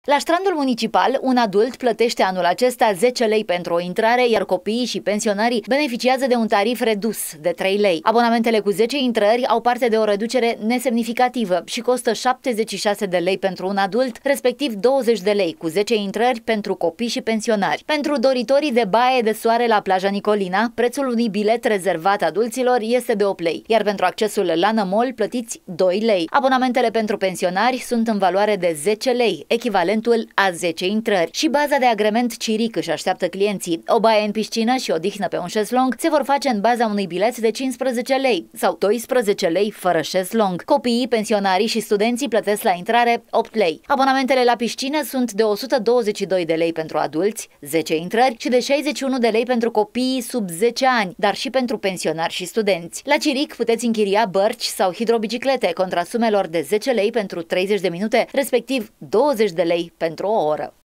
La Strandul Municipal, un adult plătește anul acesta 10 lei pentru o intrare, iar copiii și pensionarii beneficiază de un tarif redus de 3 lei. Abonamentele cu 10 intrări au parte de o reducere nesemnificativă și costă 76 de lei pentru un adult, respectiv 20 de lei cu 10 intrări pentru copii și pensionari. Pentru doritorii de baie de soare la plaja Nicolina, prețul unui bilet rezervat adulților este de 8 lei, iar pentru accesul la Nămol plătiți 2 lei. Abonamentele pentru pensionari sunt în valoare de 10 lei, echivalentul a 10 intrări. Și baza de agrement Ciric își așteaptă clienții. O baie în piscină și o dihnă pe un șezlong se vor face în baza unui bilet de 15 lei sau 12 lei fără șezlong. Copiii, pensionarii și studenții plătesc la intrare 8 lei. Abonamentele la piscină sunt de 122 de lei pentru adulți, 10 intrări, și de 61 de lei pentru copiii sub 10 ani, dar și pentru pensionari și studenți. La Ciric puteți închiria bărci sau hidrobiciclete contra sumelor de 10 lei pentru 30 de minute, respectiv 20 de lei pentru o oră.